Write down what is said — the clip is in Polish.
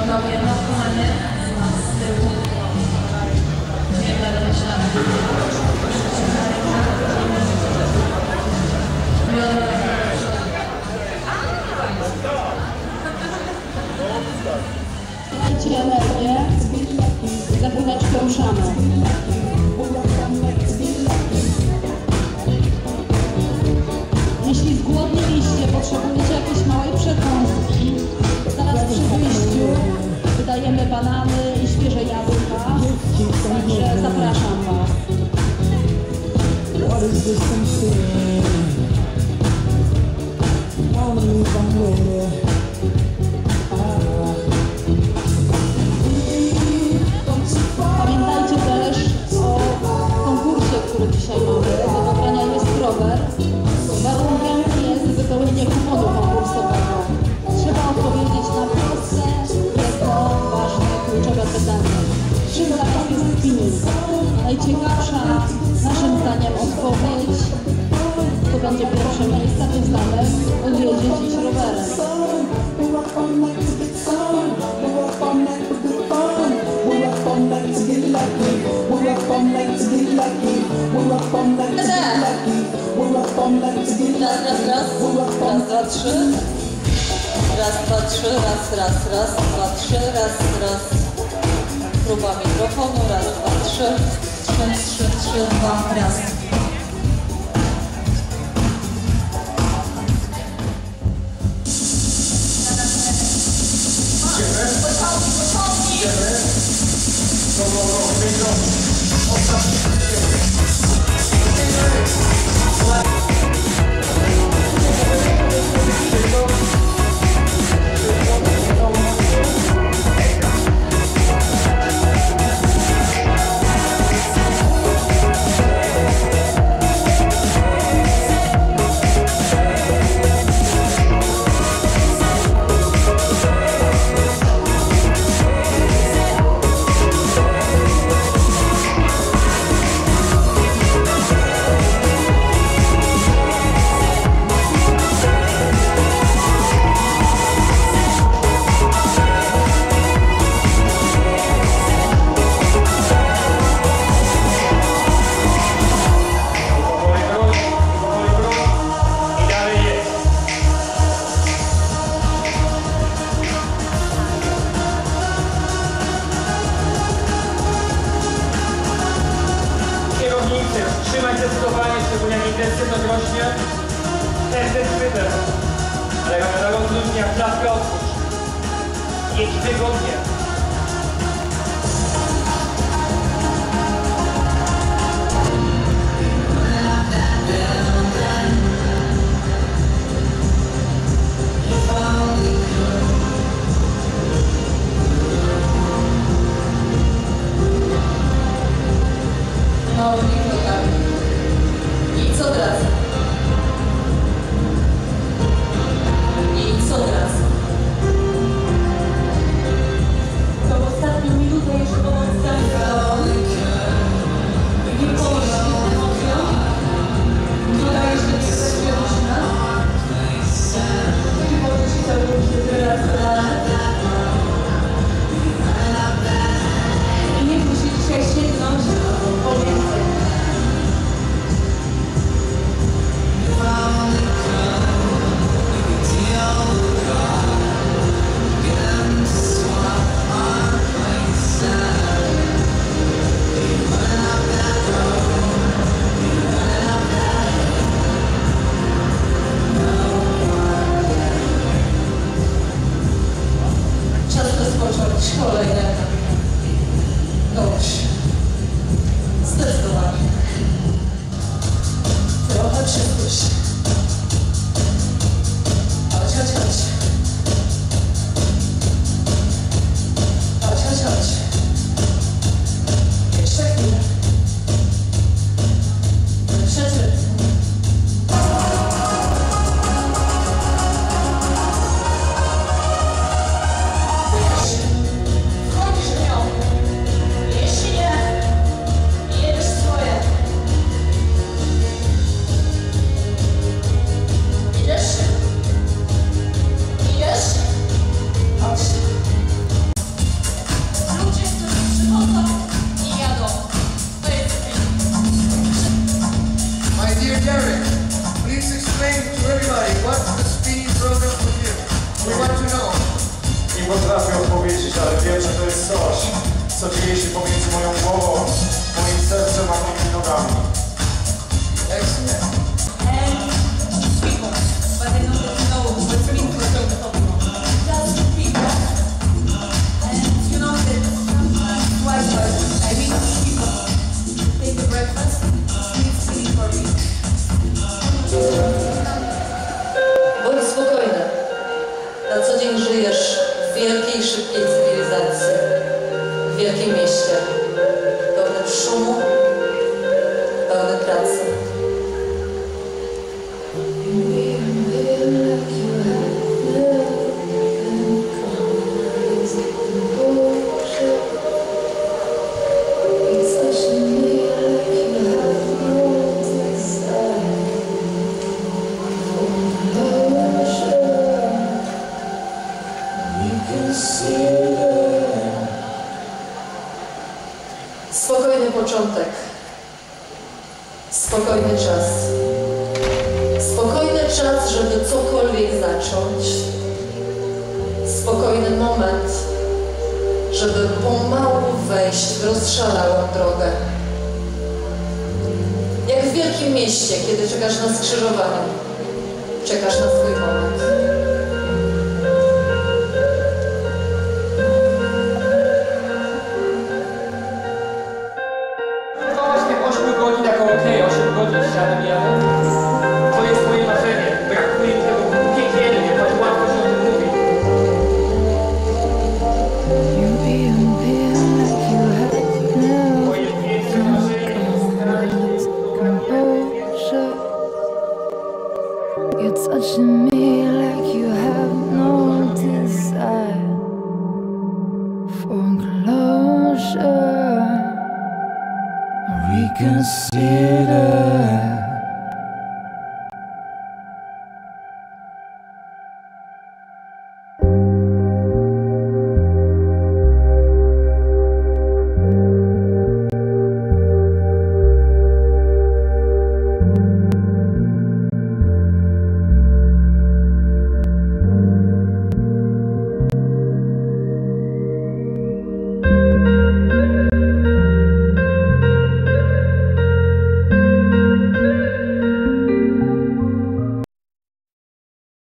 panowie, no kochanie, z tyłu. Nie będę myślała. Dajcie energię, za chwileczkę ruszamy. Jeśli zgłodniliście, potrzebujecie jakiejś małej przekąski, zaraz przy wyjściu wydajemy banany i świeże jabłka, także zapraszam Was. Pamiętajcie też o konkursie, który dzisiaj mamy. Do wybrania jest rower. Warunkiem jest wypełnienie kuponu konkursowego. Trzeba odpowiedzieć na proste, tylko ważne, kluczowe pytanie. Czym dla Was jest spinning? Najciekawsza naszym zdaniem odpowiedź, kto będzie pierwsze miejsce, tym samym odjedzie dziś rowerem. Raz, dwa, trzy. Raz, dwa, trzy. Raz, dwa, trzy. Raz. Próba mikrofonu. Raz, dwa, trzy. Trzy, dwa, raz. Trzymać zdecydowanie, szczególnie jak intensywność rośnie. Ten chwytem. Ale kamera rozluźnia, klatkę otwórz. Jedź wygodnie. I co teraz? To w ostatnią minutę jeszcze pomoc tam nie położyć emocją. Tutaj jeszcze nie kwestia roślina. I możesz się cały czas teraz i nie musi dzisiaj sięgnąć po więcej. Czas rozpocząć kolejne. Dobrze. Zdecydowanie. Trochę przyspiesz. Chodź. Chodź. Jeszcze chwilę. Przeczyt. Wchodzisz w nią. Jeśli Nie potrafię odpowiedzieć, ale wiem, że to jest coś, co dzieje się pomiędzy moją głową, moim sercem a moimi nogami. And people, but I know that you know what's mean for the people. Just people. And you know that twice I meet people. Take a breakfast, it's feeling for me. Bądź spokojny. Na co dzień żyjesz w wielkiej, szybkiej cywilizacji, w wielkim mieście, pełnym szumu, pełnym pracy. Spokojny początek, spokojny czas. Spokojny czas, żeby cokolwiek zacząć. Spokojny moment, żeby pomału wejść w rozszalałą drogę. Jak w wielkim mieście, kiedy czekasz na skrzyżowaniu, czekasz na swój moment.